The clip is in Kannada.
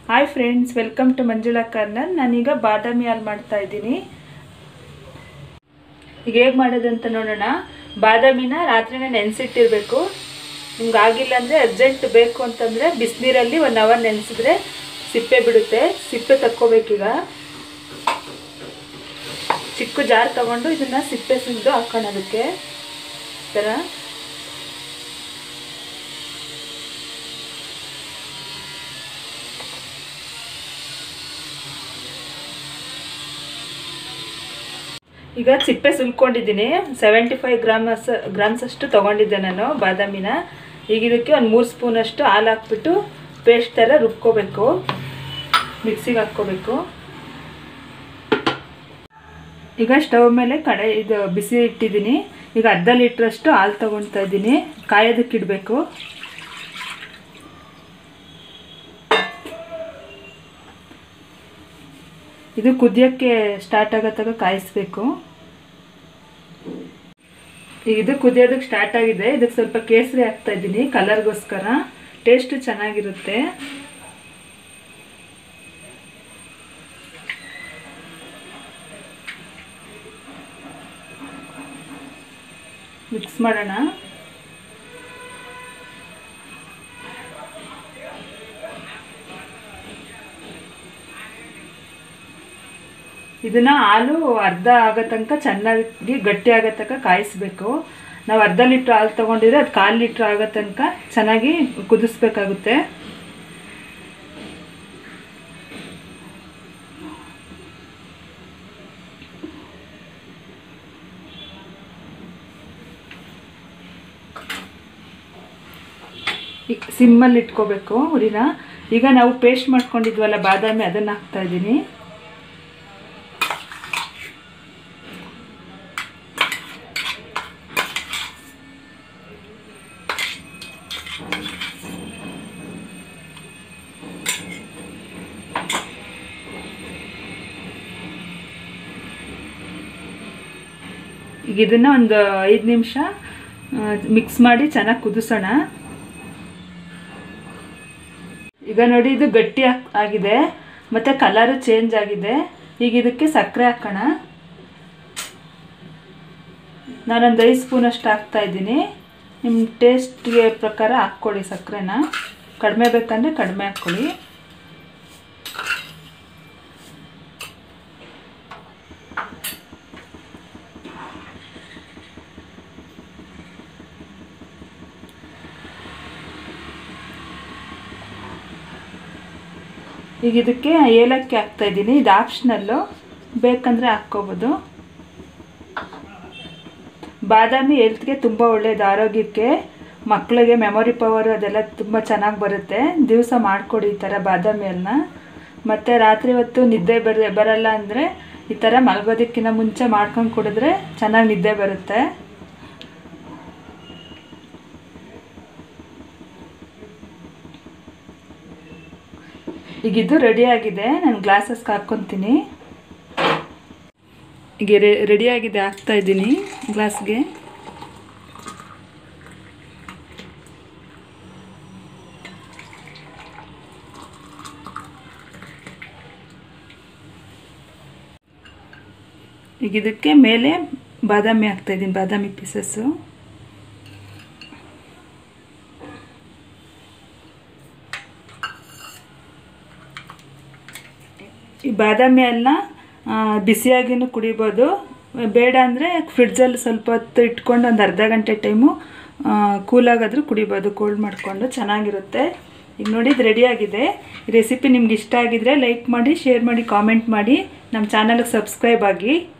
Hi friends, welcome to Manjula corner. ನಾನೀಗ ಬಾದಾಮಿ ಹಾಲು ಮಾಡ್ತಾ ಇದ್ದೀನಿ। ಈಗ ಹೇಗೆ ಮಾಡೋದು ಅಂತ ನೋಡೋಣ। ಬಾದಾಮಿನ ರಾತ್ರಿನೇ ನೆನೆಸಿಟ್ಟಿರಬೇಕು। ನಿಮಗೆ ಆಗಿಲ್ಲ ಅಂದ್ರೆ ಅರ್ಜೆಂಟ್ ಬೇಕು ಅಂತಂದ್ರೆ ಬಿಸಿನೀರಲ್ಲಿ 1 ಅವರ್ ನೆನೆಸಿದ್ರೆ ಸಿಪ್ಪೆ ಬಿಡುತ್ತೆ। ಸಿಪ್ಪೆ ತಕ್ಕೋಬೇಕು। ಈಗ ಚಿಕ್ಕ ಜಾರ್ ತಗೊಂಡು ಇದನ್ನ ಸಿಪ್ಪೆ ಸುಲಿದು ಹಾಕೋಣೋದಕ್ಕೆ ತರ। ಈಗ ಸಿಪ್ಪೆ ಸುಲ್ಕೊಂಡಿದ್ದೀನಿ। 75 ಗ್ರಾಮ್ಸ್ ಅಷ್ಟು ತಗೊಂಡಿದ್ದೆ ನಾನು ಬಾದಾಮಿನ। ಈಗ ಇದಕ್ಕೆ ಒಂದು 3 ಸ್ಪೂನ್ ಅಷ್ಟು ಹಾಲು ಹಾಕ್ಬಿಟ್ಟು ಪೇಸ್ಟ್ ಥರ ರುಬ್ಕೋಬೇಕು, ಮಿಕ್ಸಿಗೆ ಹಾಕ್ಕೋಬೇಕು। ಈಗ ಸ್ಟವ್ ಮೇಲೆ ಇದು ಬಿಸಿ ಇಟ್ಟಿದ್ದೀನಿ। ಈಗ ಅರ್ಧ ಲೀಟ್ರಷ್ಟು ಹಾಲು ತಗೊಳ್ತಾ ಇದ್ದೀನಿ, ಕಾಯೋದಕ್ಕೆ ಇಡಬೇಕು। ಇದು ಕುದಿಯೋಕ್ಕೆ ಸ್ಟಾರ್ಟ್ ಆಗೋ ತನಕ ಕಾಯಿಸಬೇಕು। ಈಗ ಇದು ಕುದಿಯೋದಕ್ಕೆ ಸ್ಟಾರ್ಟ್ ಆಗಿದೆ। ಇದಕ್ಕೆ ಸ್ವಲ್ಪ ಕೇಸರಿ ಹಾಕ್ತಾ ಇದ್ದೀನಿ ಕಲರ್ಗೋಸ್ಕರ, ಟೇಸ್ಟ್ ಚೆನ್ನಾಗಿರುತ್ತೆ। ಮಿಕ್ಸ್ ಮಾಡೋಣ। ಇದನ್ನ ಹಾಲು ಅರ್ಧ ಆಗೋ ತನಕ ಚೆನ್ನಾಗಿ ಗಟ್ಟಿ ಆಗೋ ತನಕ ಕಾಯಿಸಬೇಕು। ನಾವು ಅರ್ಧ ಲೀಟ್ರ್ ಹಾಲು ತೊಗೊಂಡಿದ್ರೆ ಅದು 1/4 ಲೀಟ್ರ್ ಆಗೋ ತನಕ ಚೆನ್ನಾಗಿ ಕುದಿಸ್ಬೇಕಾಗುತ್ತೆ। ಸಿಮ್ಮಲ್ಲಿ ಇಟ್ಕೋಬೇಕು ಉರಿನ। ಈಗ ನಾವು ಪೇಸ್ಟ್ ಮಾಡ್ಕೊಂಡಿದ್ವಲ್ಲ ಬಾದಾಮಿ, ಅದನ್ನು ಹಾಕ್ತಾ ಇದ್ದೀನಿ। ಈಗ ಇದನ್ನು ಒಂದು 5 ನಿಮಿಷ ಮಿಕ್ಸ್ ಮಾಡಿ ಚೆನ್ನಾಗಿ ಕುದಿಸೋಣ। ಈಗ ನೋಡಿ, ಇದು ಗಟ್ಟಿ ಆಗಿದೆ ಮತ್ತು ಕಲರು ಚೇಂಜ್ ಆಗಿದೆ। ಈಗ ಇದಕ್ಕೆ ಸಕ್ಕರೆ ಹಾಕೋಣ। ನಾನೊಂದು 5 ಸ್ಪೂನ್ ಅಷ್ಟು ಹಾಕ್ತಾ ಇದ್ದೀನಿ। ನಿಮ್ಮ ಟೇಸ್ಟ್ಗೆ ಪ್ರಕಾರ ಹಾಕ್ಕೊಳ್ಳಿ ಸಕ್ಕರೆನ, ಕಡಿಮೆ ಬೇಕಂದರೆ ಕಡಿಮೆ ಹಾಕ್ಕೊಳ್ಳಿ। ಈಗ ಇದಕ್ಕೆ ಏಲಕ್ಕಿ ಹಾಕ್ತಾ ಇದ್ದೀನಿ, ಇದು ಆಪ್ಷನಲ್ಲು, ಬೇಕಂದರೆ ಹಾಕ್ಕೋಬೋದು। ಬಾದಾಮಿ ಹೆಲ್ತ್ಗೆ ತುಂಬ ಒಳ್ಳೆಯದು, ಆರೋಗ್ಯಕ್ಕೆ, ಮಕ್ಕಳಿಗೆ ಮೆಮೊರಿ ಪವರು ಅದೆಲ್ಲ ತುಂಬ ಚೆನ್ನಾಗಿ ಬರುತ್ತೆ। ದಿವಸ ಮಾಡಿಕೊಡಿ ಈ ಥರ ಬಾದಾಮಿ ಹಾಲನ್ನ। ಮತ್ತು ರಾತ್ರಿ ಹೊತ್ತು ನಿದ್ದೆ ಬರಲ್ಲ ಅಂದರೆ ಈ ಥರ ಮಲಗೋದಕ್ಕಿಂತ ಮುಂಚೆ ಮಾಡ್ಕೊಂಡು ಕುಡಿದ್ರೆ ಚೆನ್ನಾಗಿ ನಿದ್ದೆ ಬರುತ್ತೆ। ಈಗ ಇದು ರೆಡಿಯಾಗಿದೆ, ನಾನು ಗ್ಲಾಸಸ್ಗೆ ಹಾಕ್ಕೊತೀನಿ। ಈಗ ರೆಡಿಯಾಗಿದೆ, ಹಾಕ್ತಾ ಇದ್ದೀನಿ ಗ್ಲಾಸ್ಗೆ। ಈಗ ಇದಕ್ಕೆ ಮೇಲೆ ಬಾದಾಮಿ ಹಾಕ್ತಾ ಇದ್ದೀನಿ, ಬಾದಾಮಿ ಪೀಸಸ್ಸು। ಈ ಬಾದಾಮಿ ಹಾಲನ್ನ ಬಿಸಿಯಾಗಿನೂ ಕುಡಿಬೋದು, ಬೇಡ ಅಂದರೆ ಫ್ರಿಡ್ಜಲ್ಲಿ ಸ್ವಲ್ಪ ಹೊತ್ತು ಇಟ್ಕೊಂಡು ಒಂದು ಅರ್ಧ ಗಂಟೆ ಟೈಮು ಕೂಲಾಗಾದರೂ ಕುಡಿಬೋದು, ಕೋಲ್ಡ್ ಮಾಡಿಕೊಂಡು ಚೆನ್ನಾಗಿರುತ್ತೆ। ಈಗ ನೋಡಿ, ಇದು ರೆಡಿಯಾಗಿದೆ। ಈ ರೆಸಿಪಿ ನಿಮ್ಗೆ ಇಷ್ಟ ಆಗಿದ್ರೆ ಲೈಕ್ ಮಾಡಿ, ಶೇರ್ ಮಾಡಿ, ಕಾಮೆಂಟ್ ಮಾಡಿ, ನಮ್ಮ ಚಾನಲ್ಗೆ ಸಬ್ಸ್ಕ್ರೈಬ್ ಆಗಿ।